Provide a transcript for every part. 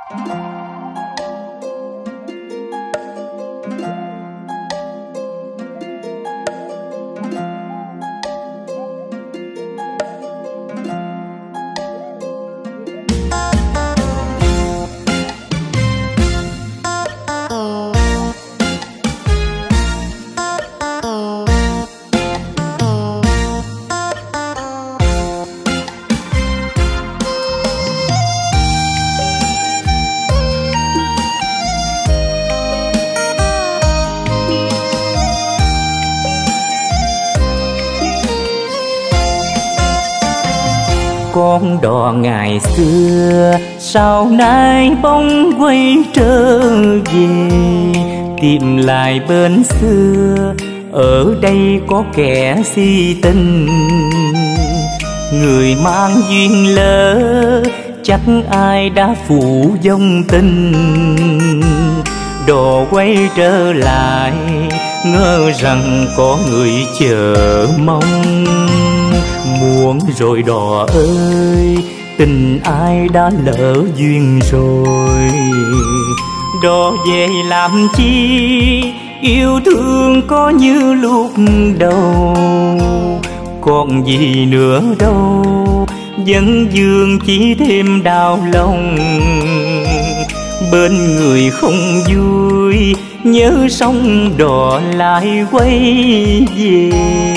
Con đò ngày xưa sao nay bóng quay trở về, tìm lại bên xưa ở đây có kẻ si tình. Người mang duyên lỡ chắc ai đã phụ vong tình. Đò quay trở lại ngỡ rằng có người chờ mong. Muộn rồi đò ơi, tình ai đã lỡ duyên rồi. Đò về làm chi, yêu thương có như lúc đầu. Còn gì nữa đâu, vẫn vương chỉ thêm đau lòng. Bên người không vui, nhớ sóng đò lại quay về.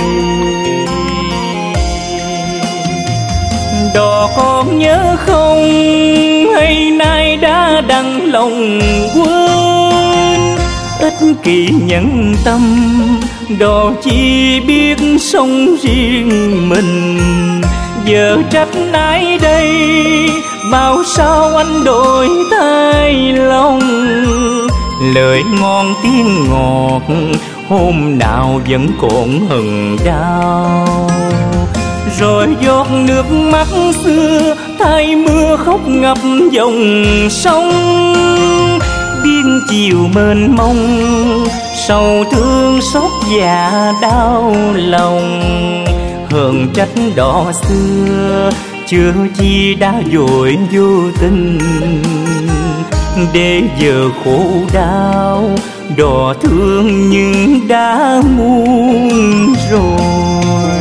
Đò con nhớ không, hay nay đã đặng lòng quên. Ích kỷ nhẫn tâm, đò chỉ biết sống riêng mình. Giờ trách ai đây, bao sao anh đổi thay lòng. Lời ngon tiếng ngọt, hôm nào vẫn còn hừng đau. Rồi giọt nước mắt xưa thay mưa khóc ngập dòng sông. Biên chiều mênh mông, sầu thương xót dạ đau lòng. Hờn trách đò xưa, chưa chi đã vội vô tình. Để giờ khổ đau, đò thương nhưng đã muôn rồi.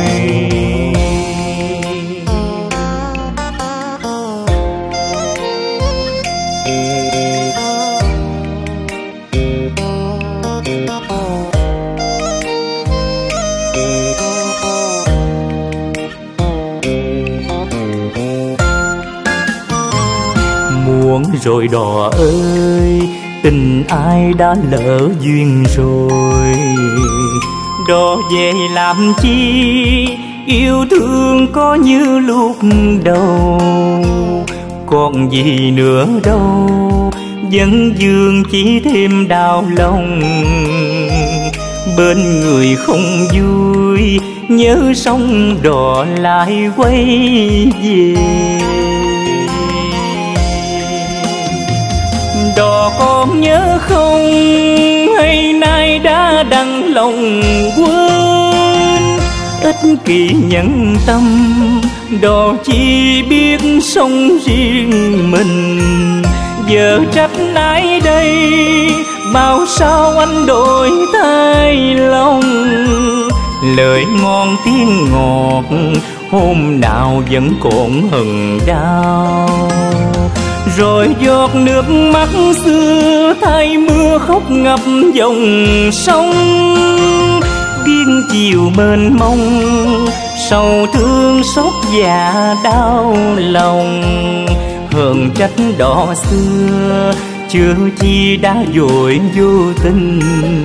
Muộn rồi đò ơi, tình ai đã lỡ duyên rồi. Đò về làm chi, yêu thương có như lúc đầu. Còn gì nữa đâu, vẫn vương chỉ thêm đau lòng. Bên người không vui, nhớ sóng đò lại quay về. Đò con nhớ không, hay nay đã đặng lòng quên. Ích kỷ nhẫn tâm, đò chỉ biết sống riêng mình. Giờ trách ai đây, bao sao anh đổi thay lòng. Lời ngon tiếng ngọt, hôm nào vẫn còn hừng đau. Rồi giọt nước mắt xưa thay mưa khóc ngập dòng sông. Biên chiều mênh mông, sầu thương xót dạ đau lòng. Hờn trách đò xưa, chưa chi đã vội vô tình.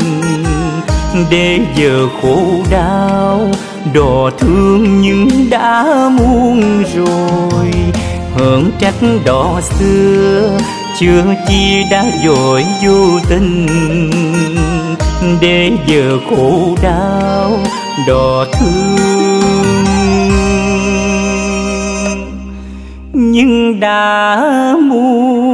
Để giờ khổ đau, đò thương nhưng đã muôn rồi. Hờn trách đò xưa, chưa chi đã vội vô tình. Để giờ khổ đau, đò thương nhưng đã muôn